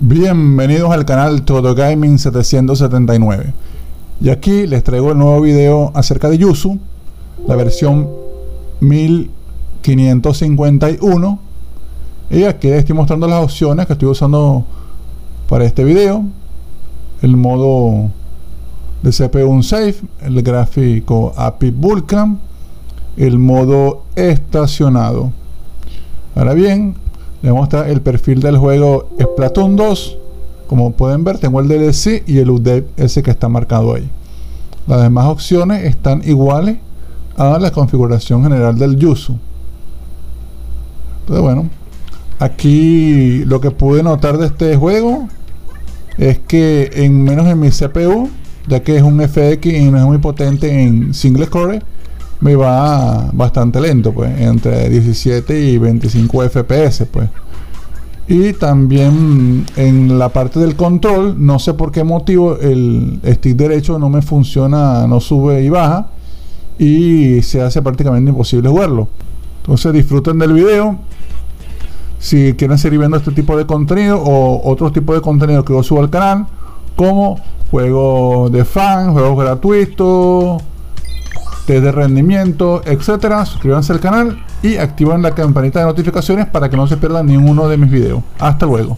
Bienvenidos al canal Todo Gaming 779. Y aquí les traigo el nuevo video acerca de Yuzu, la versión 1551. Y aquí les estoy mostrando las opciones que estoy usando para este video. El modo de CPU Unsafe, el gráfico API Vulkan, el modo estacionado. Ahora bien, les voy a mostrar el perfil del juego Splatoon 2. Como pueden ver, tengo el DLC y el update ese que está marcado ahí. Las demás opciones están iguales a la configuración general del Yuzu. Entonces, bueno, aquí lo que pude notar de este juego es que en menos en mi CPU, ya que es un FX y no es muy potente en single core, me va bastante lento, pues entre 17 y 25 FPS, pues. Y también en la parte del control, no sé por qué motivo el stick derecho no me funciona, no sube y baja, y se hace prácticamente imposible jugarlo. Entonces disfruten del video. Si quieren seguir viendo este tipo de contenido o otros tipos de contenido que yo subo al canal, como juegos de fan, juegos gratuitos, test de rendimiento, etcétera, suscríbanse al canal y activen la campanita de notificaciones para que no se pierdan ninguno de mis videos. Hasta luego.